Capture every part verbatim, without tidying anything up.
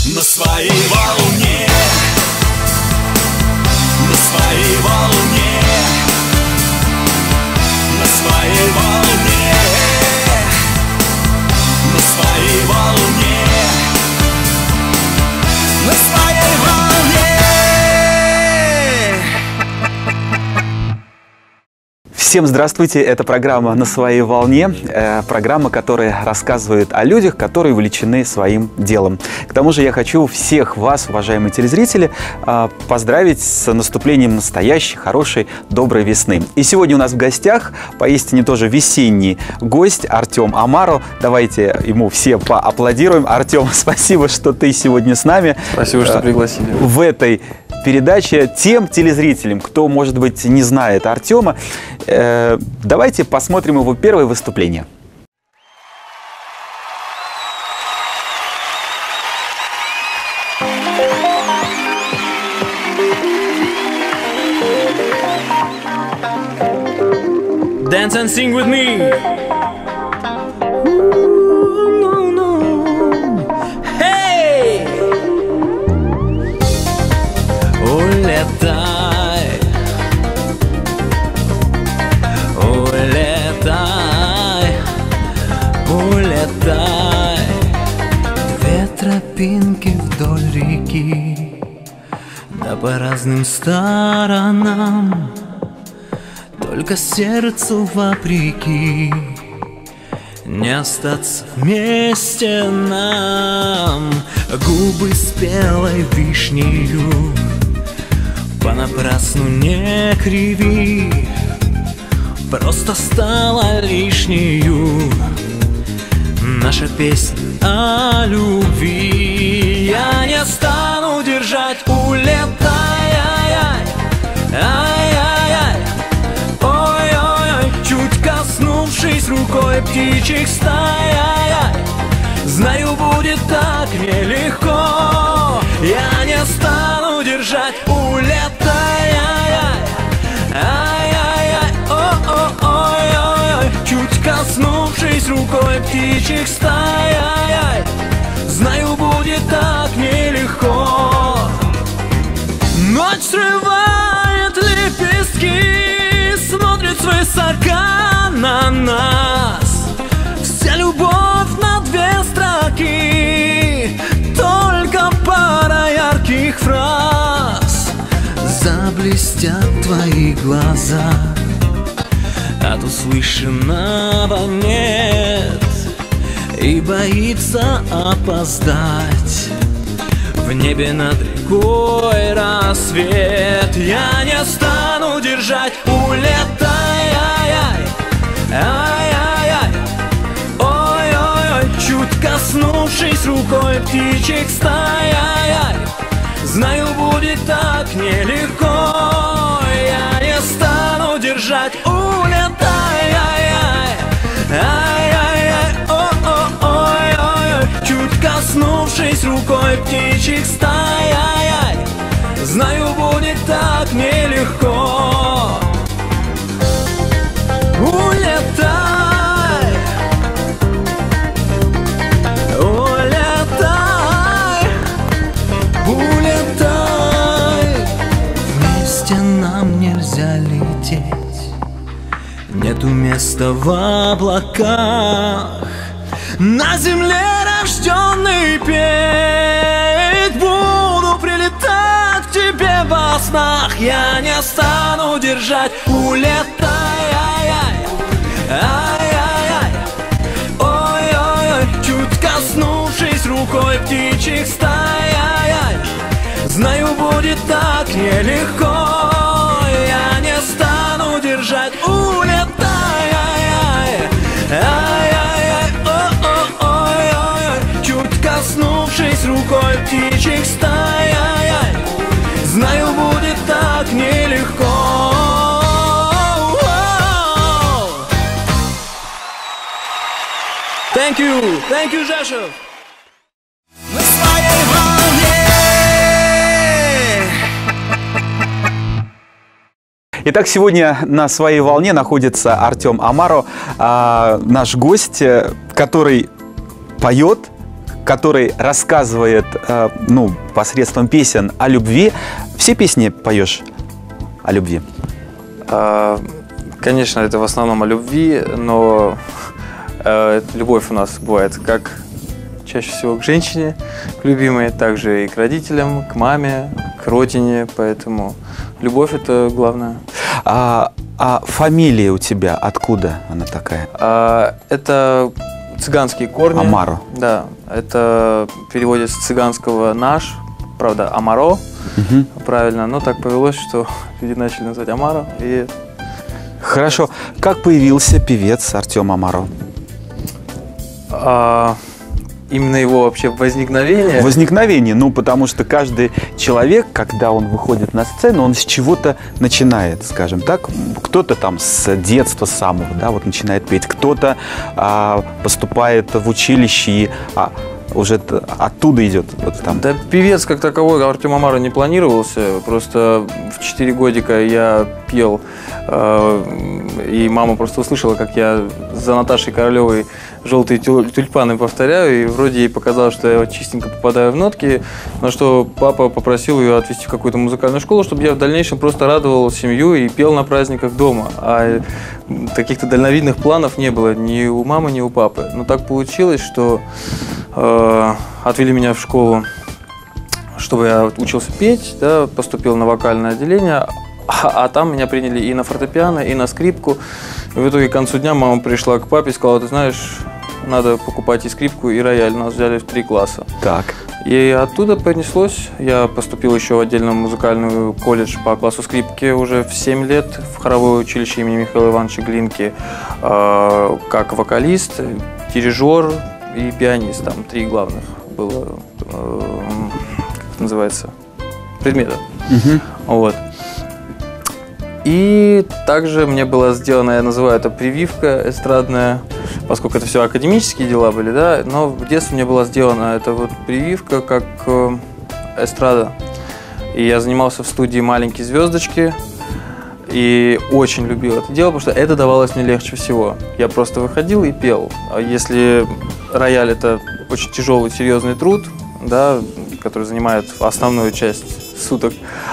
На своей волне, на своей волне, на своей волне, на своей волне, на своей волне. Всем здравствуйте, это программа «На своей волне», э, программа, которая рассказывает о людях, которые увлечены своим делом. К тому же я хочу всех вас, уважаемые телезрители, э, поздравить с наступлением настоящей, хорошей, доброй весны. И сегодня у нас в гостях поистине тоже весенний гость Артем Амаро. Давайте ему все поаплодируем. Артем, спасибо, что ты сегодня с нами. Спасибо, что пригласили. В этой передаче тем телезрителям, кто, может быть, не знает Артема, э, давайте посмотрим его первое выступление. Dance and sing with me. Улетай, улетай, улетай. Две тропинки вдоль реки, да по разным сторонам, только сердцу вопреки не остаться вместе нам. Губы спелой вишнею понапрасну не криви, просто стала лишнею наша песня о любви. Я не стану держать, улетай, ай-яй, ай-яй-яй, ой-ой-ой, чуть коснувшись рукой птичьих стай, ай-яй, знаю, будет так нелегко. Я не стану держать, улетай, ай-яй, ай-яй-яй, о-о-ой-ой-ой, чуть коснувшись рукой птичьих стай, ай-яй, знаю, будет так нелегко. Ночь срывает лепестки, смотрит свысока на нас. Вся любовь на две строки, только пара ярких фраз. Заблестят твои глаза, от услышанного нет, и боится опоздать в небе над рекой рассвет. Я не стану держать, улетай, ай-яй, ай-яй-яй, ой-ой-ой, чуть коснувшись рукой птичьих стай, ай-яй, знаю, будет так нелегко. Я не стану держать, улетай, ай-яй, ай-яй-яй, о-о-ой-ой, чуть коснувшись рукой птичьих стай, ай-яй, знаю, будет так нелегко. Улетай, улетай, улетай. Вместе нам нельзя лететь, нету места в облаках. На земле рожденный петь буду, прилетать к тебе во снах. Я не стану держать, улетай, ай-яй, ай-яй-яй, ой-ой-ой, чуть коснувшись рукой птичьих стай, ай-яй, знаю, будет так нелегко. Я не стану держать, улетай, ай-яй, ай-яй-яй, о-о-ой-ой, чуть коснувшись рукой птичьих стай, ай-яй, знаю, будет так нелегко. Thank you, thank you, Жешев. На своей волне. Итак, сегодня на своей волне находится Артем Амаро, наш гость, который поет, который рассказывает, э, ну, посредством песен о любви. Все песни поешь о любви? А, конечно, это в основном о любви, но э, любовь у нас бывает как чаще всего к женщине, к любимой, также и к родителям, к маме, к родине, поэтому любовь – это главное. А, а фамилия у тебя откуда она такая? А, это цыганские корни. Амаро. Да, это переводится с цыганского «наш», правда, Амаро, Угу. правильно, но так повелось, что люди начали называть Амаро. И... Хорошо. Как появился певец Артем Амаро? А, именно его вообще возникновение. Возникновение, ну, потому что каждый человек, когда он выходит на сцену, он с чего-то начинает, скажем так. Кто-то там с детства самого, да, вот начинает петь, кто-то а, поступает в училище и а, уже оттуда идет. Вот там. Да, певец как таковой Артем Амаро не планировался. Просто в четыре годика я пел, э, и мама просто услышала, как я за Наташей Королевой «Желтые тюльпаны» повторяю, и вроде ей показалось, что я чистенько попадаю в нотки, на что папа попросил ее отвезти в какую-то музыкальную школу, чтобы я в дальнейшем просто радовал семью и пел на праздниках дома. А каких-то дальновидных планов не было ни у мамы, ни у папы. Но так получилось, что э, отвели меня в школу, чтобы я учился петь, да, поступил на вокальное отделение, а, а там меня приняли и на фортепиано, и на скрипку. И в итоге к концу дня мама пришла к папе и сказала: ты знаешь, надо покупать и скрипку, и рояль. Нас взяли в три класса. Так. И оттуда понеслось. Я поступил еще в отдельный музыкальный колледж по классу скрипки уже в семь лет в хоровое училище имени Михаила Ивановича Глинки, э, как вокалист, дирижер и пианист. Там три главных было, э, как это называется, предмета. Угу. Вот. И также мне была сделана, я называю это прививка эстрадная, поскольку это все академические дела были, да, но в детстве мне была сделана эта вот прививка как э, эстрада. И я занимался в студии «Маленькие звездочки» и очень любил это дело, потому что это давалось мне легче всего. Я просто выходил и пел. А если рояль – это очень тяжелый, серьезный труд, да, который занимает основную часть суток,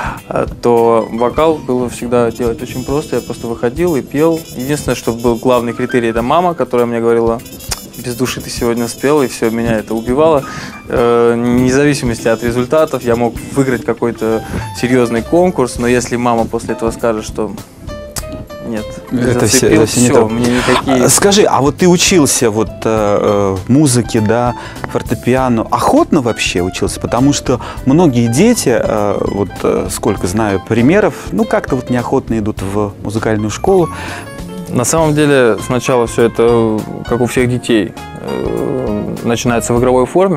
то вокал было всегда делать очень просто. Я просто выходил и пел. Единственное, что был главный критерий, это мама, которая мне говорила: без души ты сегодня спел, и все, меня это убивало. Э, вне зависимости от результатов, я мог выиграть какой-то серьезный конкурс, но если мама после этого скажет, что нет, это все, зацепил, это все, не все, то. мне никакие... Скажи, а вот ты учился вот э, музыке, да, фортепиано, охотно вообще учился? Потому что многие дети, э, вот э, сколько знаю примеров, ну как-то вот неохотно идут в музыкальную школу. На самом деле сначала все это, как у всех детей, э, начинается в игровой форме,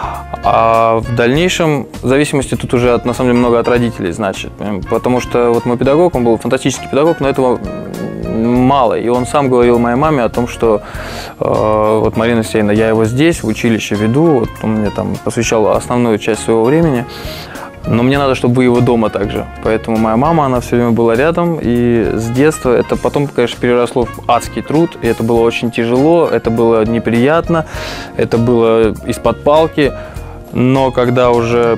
а в дальнейшем, в зависимости тут уже от, на самом деле много от родителей, значит. Потому что вот мой педагог, он был фантастический педагог, но этого мало. И он сам говорил моей маме о том, что э, вот, Марина Алексеевна, я его здесь, в училище веду, вот он мне там посвящал основную часть своего времени, но мне надо, чтобы вы его дома также. Поэтому моя мама, она все время была рядом, и с детства это потом, конечно, переросло в адский труд, и это было очень тяжело, это было неприятно, это было из-под палки. Но когда уже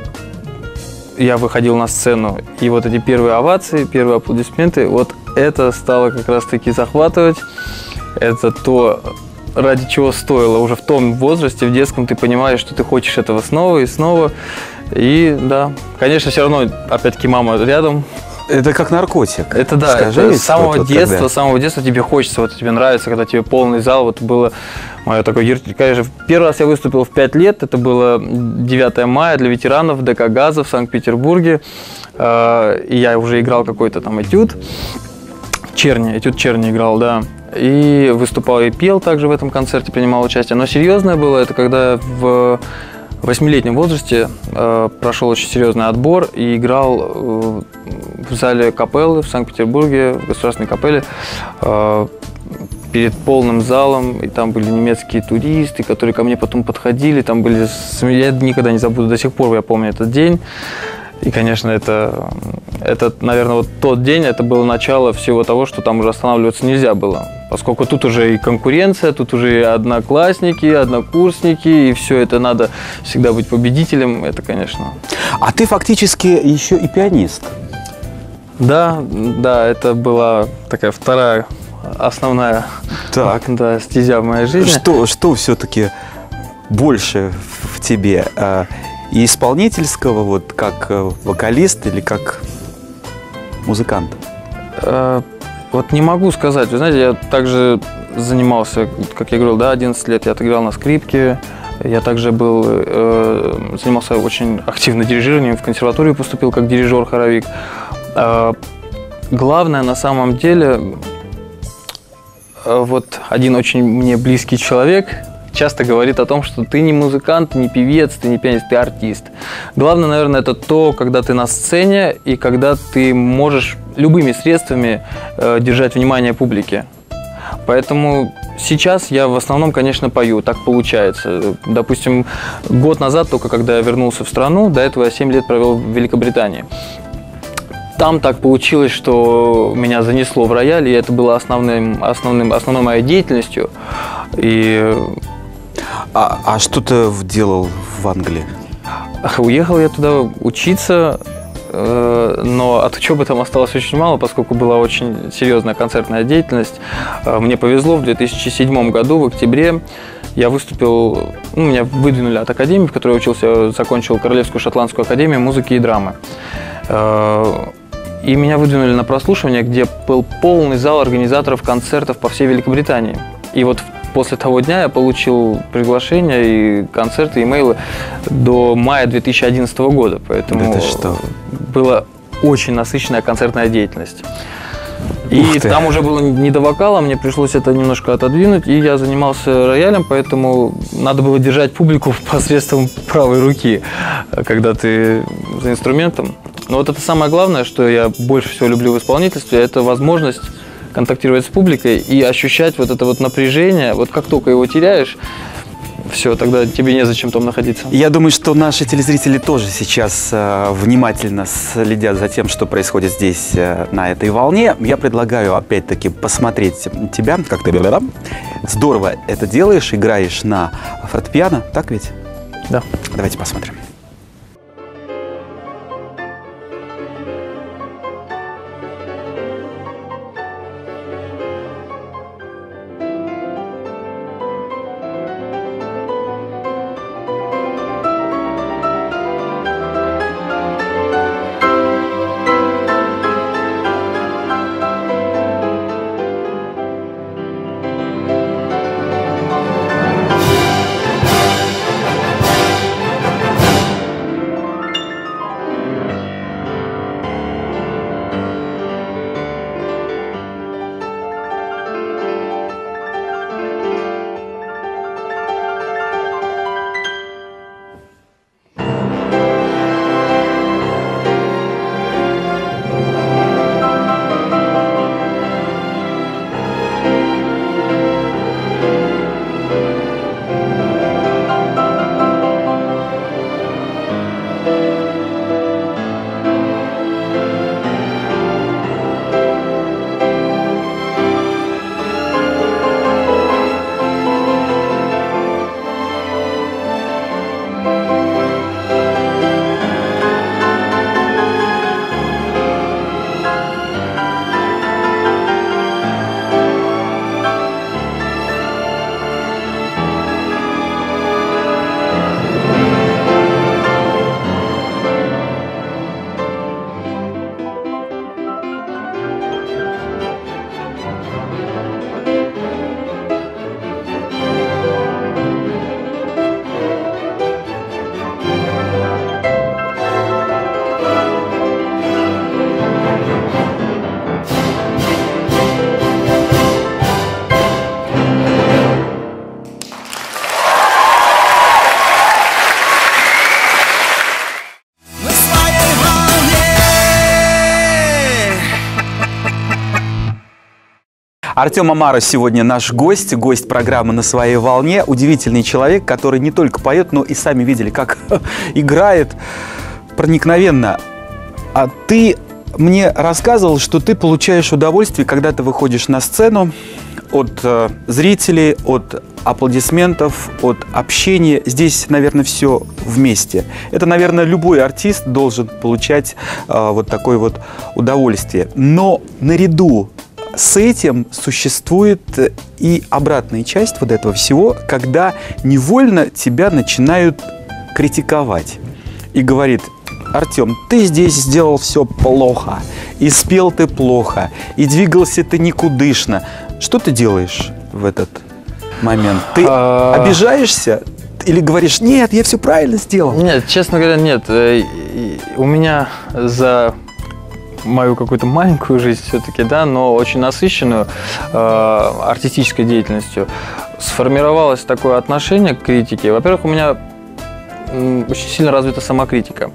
я выходил на сцену, и вот эти первые овации, первые аплодисменты, вот это стало как раз-таки захватывать. Это то, ради чего стоило. Уже в том возрасте, в детском, ты понимаешь, что ты хочешь этого снова и снова. И да, конечно, все равно, опять-таки, мама рядом. Это как наркотик. Это да, Скажи, это с самого вот, детства, когда... с самого детства тебе хочется, вот тебе нравится, когда тебе полный зал. Вот было мое такое, конечно, первый раз я выступил в пять лет, это было девятое мая для ветеранов ДК «Газа» в Санкт-Петербурге. И я уже играл какой-то там этюд, Черни, этюд Черни играл, да. И выступал и пел также в этом концерте, принимал участие. Но серьезное было, это когда в восьмилетнем возрасте э, прошел очень серьезный отбор и играл э, в зале капеллы в Санкт-Петербурге, в государственной капелле, э, перед полным залом, и там были немецкие туристы, которые ко мне потом подходили, там были, я никогда не забуду, до сих пор я помню этот день. И, конечно, это, это, наверное, вот тот день, это было начало всего того, что там уже останавливаться нельзя было. Поскольку тут уже и конкуренция, тут уже и одноклассники, однокурсники, и все это надо всегда быть победителем, это, конечно. А ты фактически еще и пианист. Да, да, это была такая вторая основная Так. да, стезя в моей жизни. Что, что все-таки больше в тебе? э, И исполнительского, вот как э, вокалист или как музыкант? Э, Вот не могу сказать. Вы знаете, я также занимался, как я говорил, да, одиннадцать лет я отыграл на скрипке. Я также был, э, занимался очень активно дирижированием, в консерваторию поступил как дирижер-хоровик. Э, главное на самом деле, э, вот один очень мне близкий человек часто говорит о том, что ты не музыкант, не певец, ты не пианист, ты артист. Главное, наверное, это то, когда ты на сцене и когда ты можешь любыми средствами э, держать внимание публики. Поэтому сейчас я в основном, конечно, пою, так получается. Допустим, год назад, только когда я вернулся в страну, до этого я семь лет провел в Великобритании. Там так получилось, что меня занесло в рояль, и это было основным, основным, основной моей деятельностью. И... А, а что ты делал в Англии? Уехал я туда учиться, но от учебы там осталось очень мало, поскольку была очень серьезная концертная деятельность. Мне повезло, в две тысячи седьмом году, в октябре, я выступил, ну, меня выдвинули от академии, в которой я учился, я закончил Королевскую шотландскую академию музыки и драмы. И меня выдвинули на прослушивание, где был полный зал организаторов концертов по всей Великобритании. И вот после того дня я получил приглашение и концерты, имейлы до мая две тысячи одиннадцатого года. Поэтому это что? Была очень насыщенная концертная деятельность. И там уже было не до вокала, мне пришлось это немножко отодвинуть, и я занимался роялем, поэтому надо было держать публику посредством правой руки, когда ты за инструментом. Но вот это самое главное, что я больше всего люблю в исполнительстве, это возможность контактировать с публикой и ощущать вот это вот напряжение. Вот как только его теряешь, все, тогда тебе незачем там находиться. Я думаю, что наши телезрители тоже сейчас э, внимательно следят за тем, что происходит здесь, э, на этой волне. Я предлагаю, опять-таки, посмотреть тебя, как ты здорово это делаешь, играешь на фортепиано, так ведь? Да. Давайте посмотрим. Артем Амаров сегодня наш гость, гость программы «На своей волне». Удивительный человек, который не только поет, но и сами видели, как играет проникновенно. А ты мне рассказывал, что ты получаешь удовольствие, когда ты выходишь на сцену, от э, зрителей, от аплодисментов, от общения. Здесь, наверное, все вместе. Это, наверное, любой артист должен получать э, вот такое вот удовольствие. Но наряду с этим существует и обратная часть вот этого всего, когда невольно тебя начинают критиковать. И говорит: Артем, ты здесь сделал все плохо, и спел ты плохо, и двигался ты никудышно. Что ты делаешь в этот момент? Ты А. обижаешься или говоришь: нет, я все правильно сделал? Нет, честно говоря, нет. Э, и- У меня за мою какую-то маленькую жизнь все-таки, да, но очень насыщенную э, артистической деятельностью, сформировалось такое отношение к критике. Во-первых, у меня м, очень сильно развита самокритика.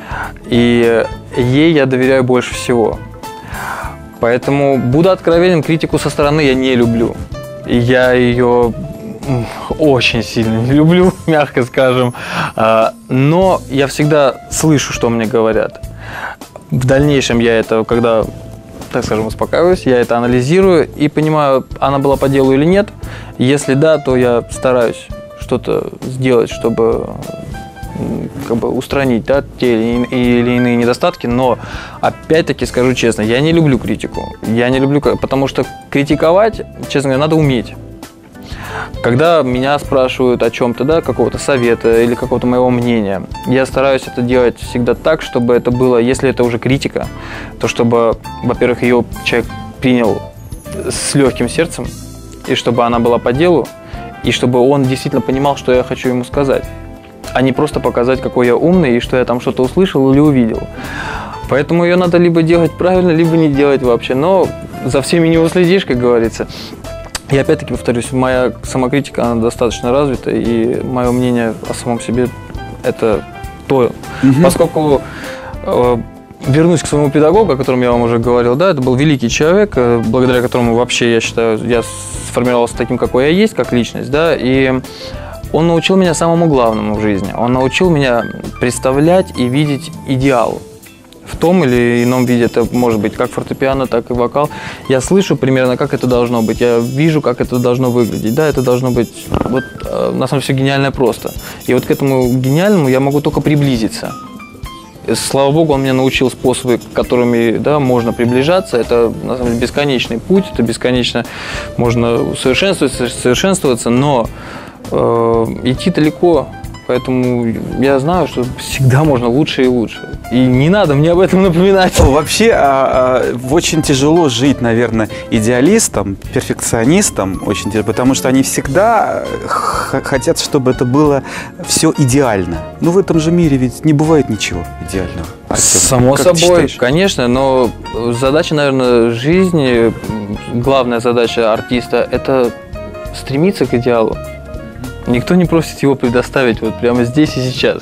И ей я доверяю больше всего. Поэтому, буду откровенен, критику со стороны я не люблю. И я ее м, очень сильно не люблю, мягко скажем. А, Но я всегда слышу, что мне говорят. В дальнейшем я это, когда, так скажем, успокаиваюсь, я это анализирую и понимаю, она была по делу или нет. Если да, то я стараюсь что-то сделать, чтобы м, как бы устранить, да, те или или иные недостатки. Но опять-таки скажу честно, я не люблю критику. Я не люблю, потому что критиковать, честно говоря, надо уметь. Когда меня спрашивают о чем-то, да, какого-то совета или какого-то моего мнения, я стараюсь это делать всегда так, чтобы это было, если это уже критика, то чтобы, во-первых, ее человек принял с легким сердцем, и чтобы она была по делу, и чтобы он действительно понимал, что я хочу ему сказать, а не просто показать, какой я умный, и что я там что-то услышал или увидел. Поэтому ее надо либо делать правильно, либо не делать вообще, но за всеми не уследишь, как говорится. И опять-таки повторюсь, моя самокритика, она достаточно развита, и мое мнение о самом себе – это то. Мгм. Поскольку, э, вернусь к своему педагогу, о котором я вам уже говорил, да, это был великий человек, э, благодаря которому вообще, я считаю, я сформировался таким, какой я есть, как личность, да, и он научил меня самому главному в жизни. Он научил меня представлять и видеть идеал. В том или ином виде, это может быть как фортепиано, так и вокал. Я слышу примерно, как это должно быть, я вижу, как это должно выглядеть. Да, это должно быть, вот, э, на самом деле, все гениальное просто. И вот к этому гениальному я могу только приблизиться. И, слава богу, он меня научил способы, которыми, да, можно приближаться. Это, на самом деле, бесконечный путь, это бесконечно можно усовершенствоваться, совершенствоваться, но э, идти далеко. Поэтому я знаю, что всегда можно лучше и лучше. И не надо мне об этом напоминать. Вообще, а, а, очень тяжело жить, наверное, идеалистом, перфекционистом, очень тяжело, потому что они всегда х- хотят, чтобы это было все идеально. Но в этом же мире ведь не бывает ничего идеального. Артем, Само как ты собой, считаешь? конечно, но задача, наверное, жизни, главная задача артиста – это стремиться к идеалу. Никто не просит его предоставить вот прямо здесь и сейчас.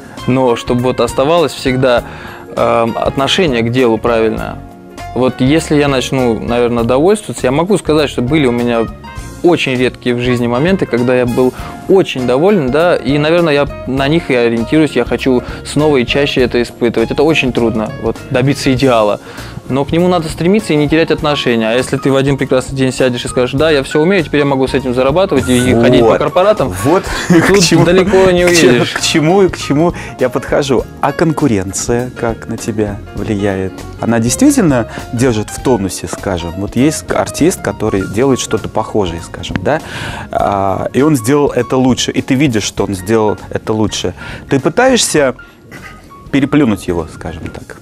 Но чтобы вот оставалось всегда э, отношение к делу правильное. Вот если я начну, наверное, довольствоваться, я могу сказать, что были у меня очень редкие в жизни моменты, когда я был очень доволен, да, и, наверное, я на них и ориентируюсь, я хочу снова и чаще это испытывать. Это очень трудно, вот, добиться идеала. Но к нему надо стремиться и не терять отношения. А если ты в один прекрасный день сядешь и скажешь: да, я все умею, теперь я могу с этим зарабатывать и Вот. ходить по корпоратам, Вот тут далеко не к чему- уедешь. К чему и к чему я подхожу. А конкуренция как на тебя влияет? Она действительно держит в тонусе, скажем. Вот есть артист, который делает что-то похожее, скажем, да, А, и он сделал это лучше, и ты видишь, что он сделал это лучше. Ты пытаешься переплюнуть его, скажем так.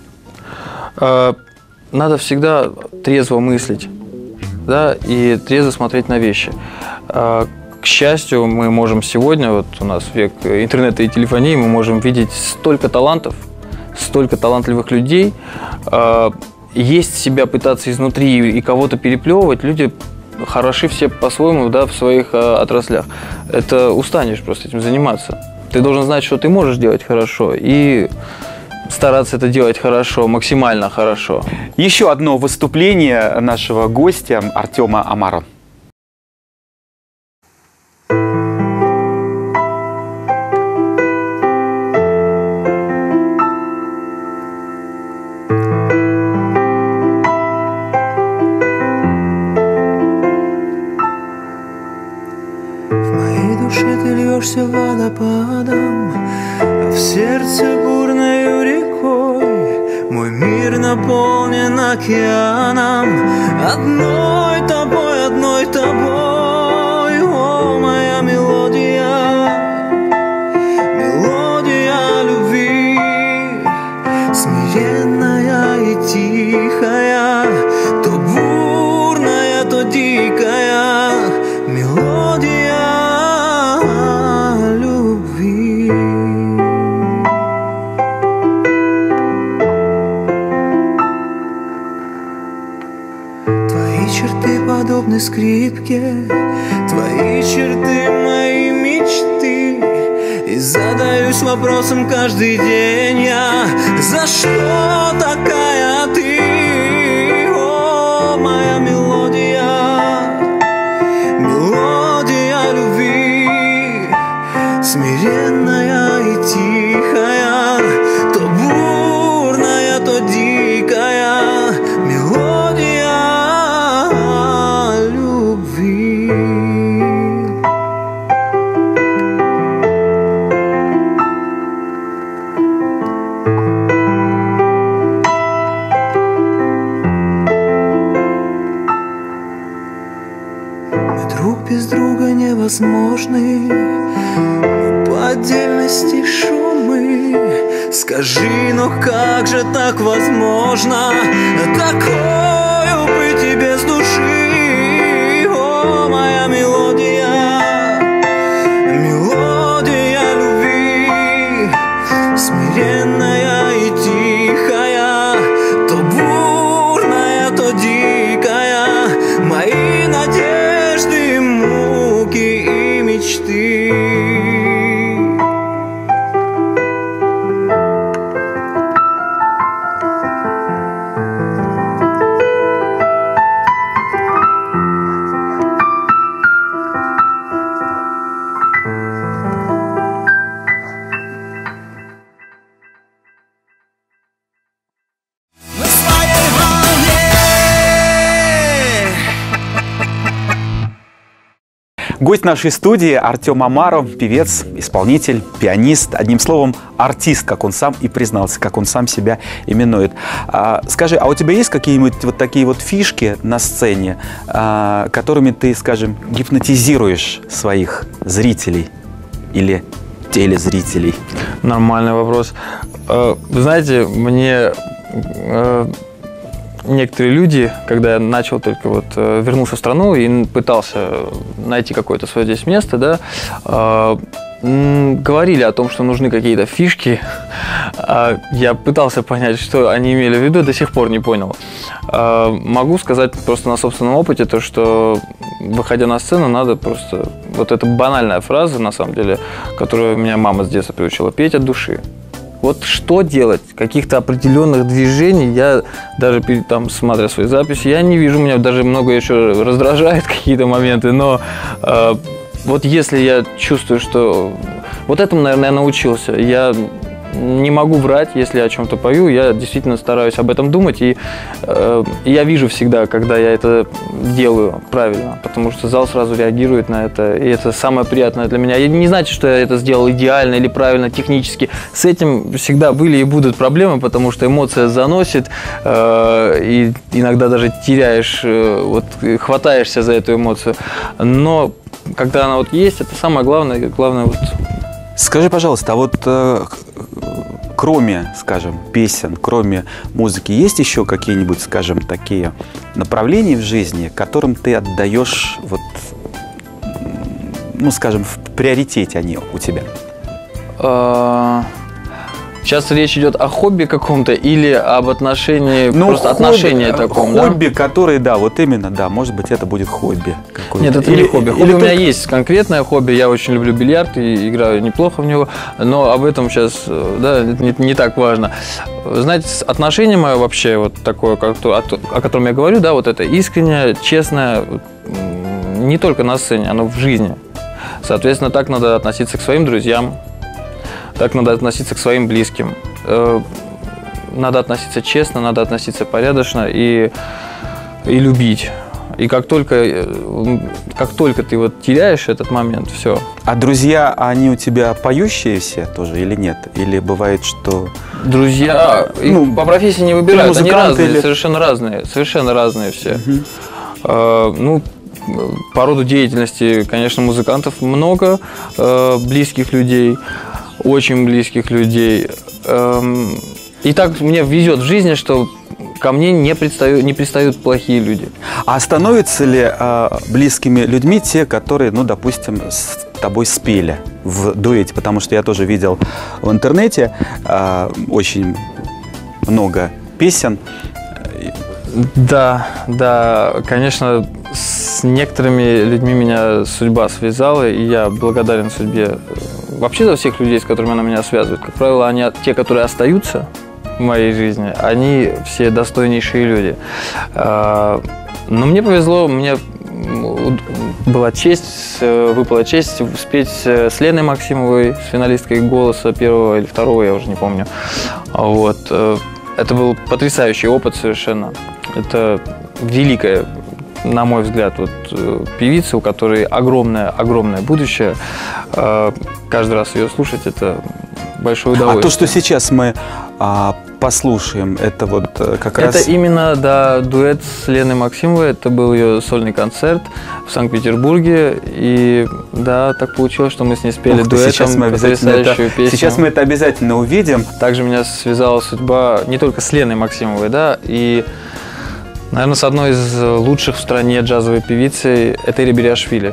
Э, Надо всегда трезво мыслить, да, и трезво смотреть на вещи. Э, К счастью, мы можем сегодня, вот у нас век интернета и телефонии, мы можем видеть столько талантов, столько талантливых людей. Э, Есть себя пытаться изнутри и кого-то переплевывать, люди хороши все по-своему, да, в своих э, отраслях. Это устанешь просто этим заниматься. Ты должен знать, что ты можешь делать хорошо, и стараться это делать хорошо, максимально хорошо. Еще одно выступление нашего гостя Артема Амаро. льющимся водопадом, а в сердце бурною рекой мой мир наполнен океаном. Одной тобой, одной тобой, о, моя мелодия, мелодия любви, смиренная и тихая, то бурная, то дикая мелодия любви. Твои черты подобны скрипке, твои черты мои мечты. И задаюсь вопросом каждый день я: за что такая ты, о, моя мелодия, мелодия любви, смиренная и тихая, то бурная, то дикая мелодия любви. Мы друг без друга невозможны, мы по отдельности шумы. Скажи, но как же так возможно такое быть и без души, о, моя мелодия, мелодия любви, смиренная и тихая, то бурная, то дикая, мои надежды, муки и мечты. На своей волне. Гость нашей студии Артем Амаро, певец, исполнитель, пианист, одним словом, артист, как он сам и признался, как он сам себя именует. А, скажи, а у тебя есть какие-нибудь вот такие вот фишки на сцене, а, которыми ты, скажем, гипнотизируешь своих зрителей или телезрителей? Нормальный вопрос. Э, Вы знаете, мне э, некоторые люди, когда я начал только вот э, вернулся в страну и пытался найти какое-то свое здесь место, да, э, м, говорили о том, что нужны какие-то фишки. А я пытался понять, что они имели в виду, до сих пор не понял. Э, Могу сказать просто на собственном опыте то, что, выходя на сцену, надо просто... Вот это банальная фраза, на самом деле, которую меня мама с детства приучила: петь от души. Вот что делать? Каких-то определенных движений я даже, перед, там, смотря свои записи, я не вижу. Меня даже много еще раздражает какие-то моменты, но э, вот если я чувствую, что... Вот этому, наверное, я научился. Я не могу врать, если я о чем-то пою, я действительно стараюсь об этом думать, и э, я вижу всегда, когда я это делаю правильно, потому что зал сразу реагирует на это, и это самое приятное для меня. И не значит, что я это сделал идеально или правильно технически. С этим всегда были и будут проблемы, потому что эмоция заносит, э, и иногда даже теряешь, э, вот, хватаешься за эту эмоцию. Но когда она вот есть, это самое главное, главное вот. Скажи, пожалуйста, а вот э, кроме, скажем, песен, кроме музыки, есть еще какие-нибудь, скажем, такие направления в жизни, которым ты отдаешь, вот, ну, скажем, в приоритете они у тебя? Сейчас речь идет о хобби каком-то или об отношении, ну, просто хобби, отношении таком, хобби, да? которые, да, вот именно, да, может быть, это будет хобби какое-то. Нет, это или, не хобби. Хобби или у меня только... есть конкретное хобби. Я очень люблю бильярд и играю неплохо в него, но об этом сейчас, да, не, не так важно. Знаете, отношение мое вообще вот такое, как то, о, о котором я говорю, да, вот это искреннее, честное, не только на сцене, оно в жизни. Соответственно, так надо относиться к своим друзьям, так надо относиться к своим близким. Надо относиться честно, надо относиться порядочно и, и любить. И как только, как только ты вот теряешь этот момент, все. А друзья, они у тебя поющие все тоже или нет? Или бывает, что... Друзья, их ну, по профессии не выбирают, они музыканты разные, или- совершенно разные, совершенно разные все. Э, ну, по роду деятельности, конечно, музыкантов много, э, близких людей, очень близких людей. Эм, и так мне везет в жизни, что ко мне не пристают, не пристают плохие люди. А становятся ли а, близкими людьми те, которые, ну, допустим, с тобой спели в дуэте? Потому что я тоже видел в интернете а, очень много песен. Да, да, конечно, с некоторыми людьми меня судьба связала, и я благодарен судьбе вообще за всех людей, с которыми она меня связывает. Как правило, они те, которые остаются в моей жизни, они все достойнейшие люди. Но мне повезло, мне была честь, выпала честь спеть с Леной Максимовой, с финалисткой «Голоса» первого или второго, я уже не помню. Вот. Это был потрясающий опыт совершенно. Это великая, на мой взгляд, вот, певица, у которой огромное, огромное будущее. Каждый раз ее слушать – это большое удовольствие. А то, что сейчас мы а, послушаем, это вот как это раз… именно, да, дуэт с Леной Максимовой. Это был ее сольный концерт в Санкт-Петербурге. И да, так получилось, что мы с ней спели Ух ты, дуэтом сейчас мы обязательно потрясающую это, песню. Сейчас мы это обязательно увидим. Также меня связала судьба не только с Леной Максимовой, да, и, наверное, с одной из лучших в стране джазовой певицей Этери Бериашвили.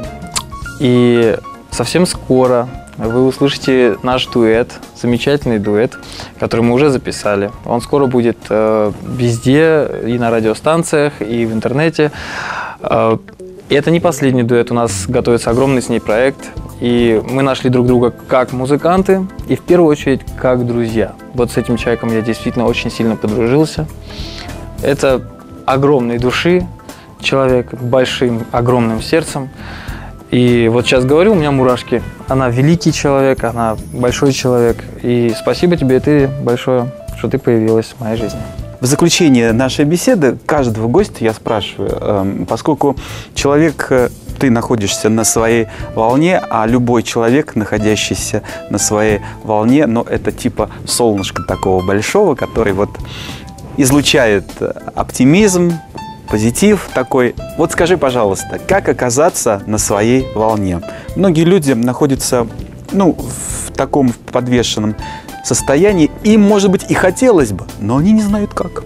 И совсем скоро вы услышите наш дуэт, замечательный дуэт, который мы уже записали. Он скоро будет э, везде, и на радиостанциях, и в интернете. Э, и это не последний дуэт, у нас готовится огромный с ней проект. И мы нашли друг друга как музыканты и в первую очередь как друзья. Вот с этим человеком я действительно очень сильно подружился. Это огромной души человек, большим, огромным сердцем. И вот сейчас говорю, у меня мурашки. Она великий человек, она большой человек. И спасибо тебе, ты большое, что ты появилась в моей жизни. В заключение нашей беседы каждого гостя я спрашиваю, поскольку человек, ты находишься на своей волне, а любой человек, находящийся на своей волне, но это типа солнышко такого большого, который вот излучает оптимизм, позитив такой. Вот скажи, пожалуйста, как оказаться на своей волне? Многие люди находятся, ну, в таком подвешенном состоянии, им, может быть, и хотелось бы, но они не знают как.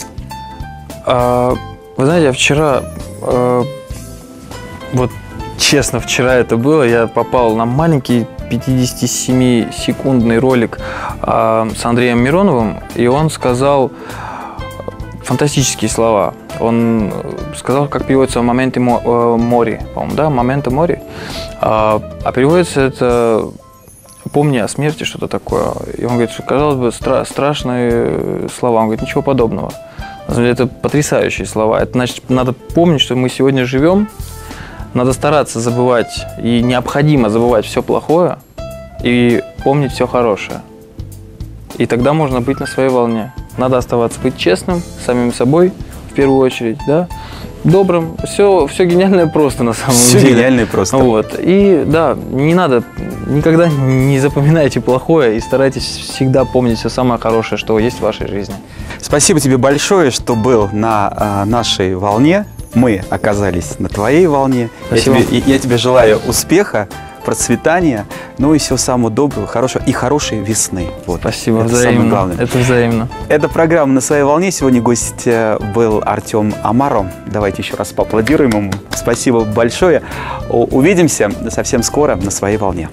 А, вы знаете, я вчера, э, вот честно, вчера это было, я попал на маленький пятидесятисемисекундный ролик э, с Андреем Мироновым, и он сказал фантастические слова. Он сказал, как переводится «моменты мори», по-моему, да, «моменты мори». А, а переводится это «помни о смерти», что-то такое. И он говорит, что, казалось бы, стра- страшные слова. Он говорит, ничего подобного. На самом деле, это потрясающие слова. Это значит, надо помнить, что мы сегодня живем, надо стараться забывать, и необходимо забывать все плохое, и помнить все хорошее. И тогда можно быть на своей волне. Надо оставаться, быть честным, самим собой, в первую очередь, да, добрым. Все, все гениальное просто, на самом Все деле. гениальное просто. Вот. И да, не надо, никогда не запоминайте плохое и старайтесь всегда помнить все самое хорошее, что есть в вашей жизни. Спасибо тебе большое, что был на а, нашей волне. Мы оказались на твоей волне. Я Спасибо. тебе, я тебе желаю успеха, процветания, ну и всего самого доброго, хорошего и хорошей весны. Вот. Спасибо, Это взаимно. самое главное. Это взаимно. Это программа «На своей волне». Сегодня гость э, был Артем Амаро. Давайте еще раз поаплодируем ему. Спасибо большое. У- Увидимся совсем скоро на своей волне.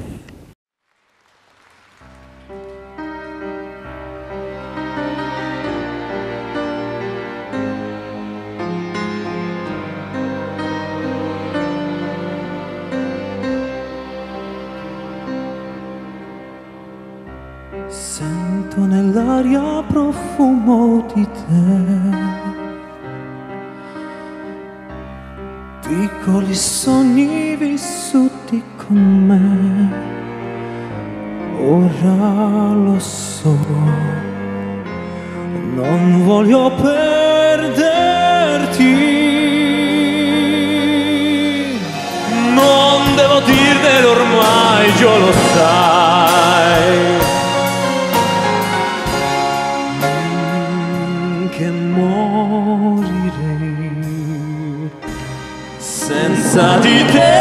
Sento nell'aria profumo di te, piccoli sogni vissuti con me, ora lo so, non voglio perderti, non devo dirtelo ormai, peggio lo sai. Mm, che morirei senza di te.